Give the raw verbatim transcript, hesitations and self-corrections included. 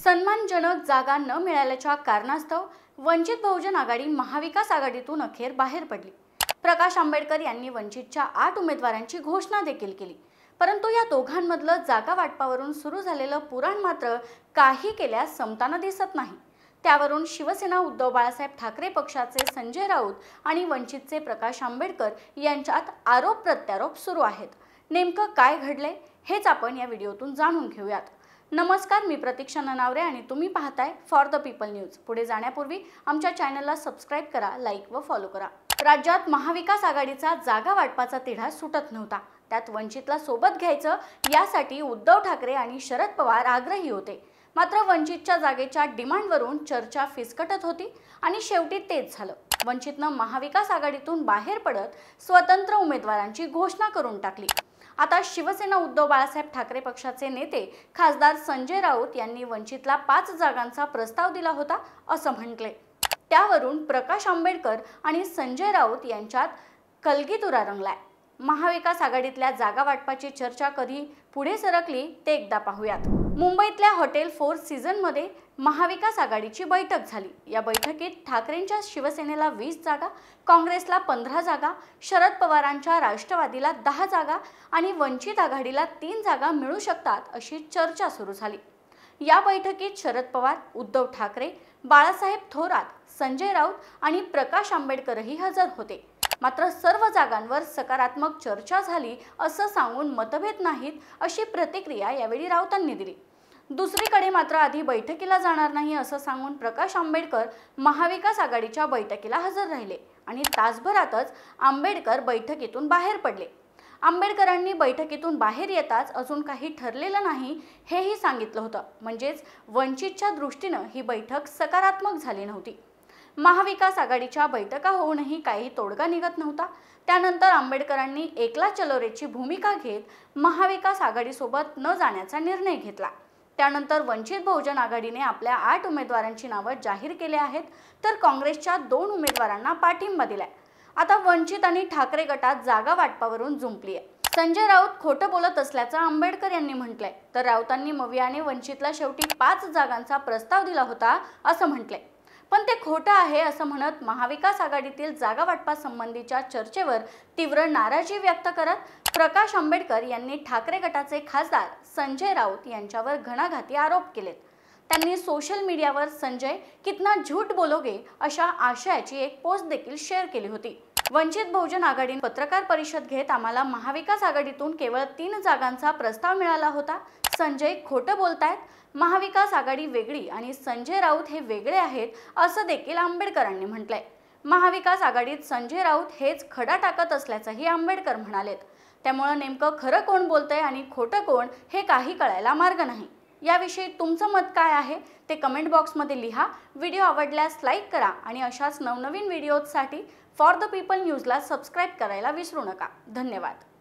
सन्मानजनक जागा न मिळाल्याच्या कारणास्तव वंचित बहुजन आघाडी महाविकास आघाडीतून अखेर बाहेर पडली। प्रकाश आंबेडकर यांनी वंचितच्या आठ उमेदवारांची घोषणा देखील केली, परंतु या दोघांमधलं जागा वाटपावरून सुरू झालेलं पुराण मात्र काही केल्यास संपताना दिसत नाही। त्यावरून शिवसेना उद्धव बाळासाहेब ठाकरे पक्षाचे संजय राऊत आणि वंचितचे प्रकाश आंबेडकर यांच्यात आरोप प्रत्यारोप सुरू आहेत। नेमकं काय घडले हेच आपण या व्हिडिओतून जाणून घेऊयात। नमस्कार, मी प्रतीक्षा ननावरे आणि तुम्ही पाहताय फॉर द पीपल न्यूज। पुढे जाण्यापूर्वी आमच्या चॅनलला सबस्क्राइब करा, लाईक व फॉलो करा। राज्यात महाविकास आघाडीचा जागा वाटपाचा तिढा सुटत नव्हता। त्यात वंचितला सोबत घ्यायचं यासाठी उद्धव ठाकरे आणि शरद पवार आग्रही होते। मात्र वंचितच्या जागेच्या डिमांडवरून चर्चा फिसकटत होती आणि शेवटी तेच झालं। वंचितनं महाविकास आघाडीतून बाहेर पडत स्वतंत्र उमेदवारांची घोषणा करून टाकली। आता शिवसेना उद्धव बाळासाहेब ठाकरे पक्षाचे नेते खासदार संजय राऊत यांनी वंचितला पाच जागांचा प्रस्ताव दिला होता असं म्हटले। त्यावरून प्रकाश आंबेडकर आणि संजय राऊत यांच्यात कलगीतुरा रंगलाय। महाविकास आघाडीतल्या जागा वाटपाची चर्चा कधी पुढे सरकली ते एकदा पाहूयात। मुंबईतल्या हॉटेल फोर सीझन मध्ये महाविकास आघाडीची बैठक झाली। या बैठकीत ठाकरेंच्या शिवसेनेला वीस जागा, काँग्रेसला पंधरा जागा, शरद पवारांच्या राष्ट्रवादीला दहा जागा आणि वंचित आघाडीला तीन जागा मिळू शकतात अशी चर्चा सुरू झाली। या बैठकीत शरद पवार, उद्धव ठाकरे, बाळासाहेब थोरात, संजय राऊत आणि प्रकाश आंबेडकरही हजर होते। मात्र सर्व जागांवर सकारात्मक चर्चा झाली असं सांगून मतभेद नाहीत अशी प्रतिक्रिया यावेळी राऊतांनी दिली। दुसरीकडे मात्र आधी बैठकीला जाणार नाही असं सांगून प्रकाश आंबेडकर महाविकास आघाडीच्या बैठकीला हजर राहिले आणि तासभरातच आंबेडकर बैठकीतून बाहेर पडले। आंबेडकरांनी बैठकीतून बाहेर येताच अजून काही ठरलेलं नाही हेही सांगितलं होतं, म्हणजेच वंचितच्या दृष्टीनं ही बैठक सकारात्मक झाली नव्हती। महाविकास आघाडीच्या बैठका होऊनही काही तोडगा निघत नव्हता। त्यानंतर आंबेडकरांनी एकला चलोरेची भूमिका घेत महाविकास आघाडीसोबत न जाण्याचा निर्णय घेतला। त्यानंतर वंचित बहुजन आघाडीने आपल्या आठ उमेदवारांची नावं जाहीर केली आहेत, तर काँग्रेसच्या दोन उमेदवारांना पाठिंबा दिलाय। आता वंचित आणि ठाकरे गटात जागा वाटपावरून जुंपली आहे। संजय राऊत खोटं बोलत असल्याचं आंबेडकर यांनी म्हटलंय, तर राऊतांनी मवियाने वंचितला शेवटी पाच जागांचा प्रस्ताव दिला होता असं म्हटलंय, पण ते खोटं आहे असं म्हणत महाविकास आघाडीतील जागा वाटपासंबंधीच्या चर्चेवर तीव्र नाराजी व्यक्त करत प्रकाश आंबेडकर यांनी ठाकरे गटाचे खासदार संजय राऊत यांच्यावर घणाघाती आरोप केलेत। त्यांनी सोशल मीडियावर संजय कितना झूठ बोलोगे अशा आशयाची एक पोस्ट देखील शेअर केली होती। वंचित बहुजन आघाडीने पत्रकार परिषद घेत आम्हाला महाविकास आघाडीतून केवळ तीन जागांचा प्रस्ताव मिळाला होता, संजय खोटं बोलतायत, महाविकास आघाडी वेगळी आणि संजय राऊत हे वेगळे आहेत असं देखील आंबेडकरांनी म्हटलंय। महाविकास आघाडीत संजय राऊत हेच खडा टाकत असल्याचंही आंबेडकर म्हणालेत। त्यामुळे नेमकं खरं कोण बोलतंय आणि खोटं कोण हे काही कळायला मार्ग नाही। याविषयी तुमचं मत काय आहे ते कमेंट बॉक्समध्ये लिहा। व्हिडिओ आवडल्यास लाईक करा आणि अशाच नवनवीन व्हिडिओजसाठी फॉर द पीपल न्यूजला सबस्क्राईब करायला विसरू नका। धन्यवाद।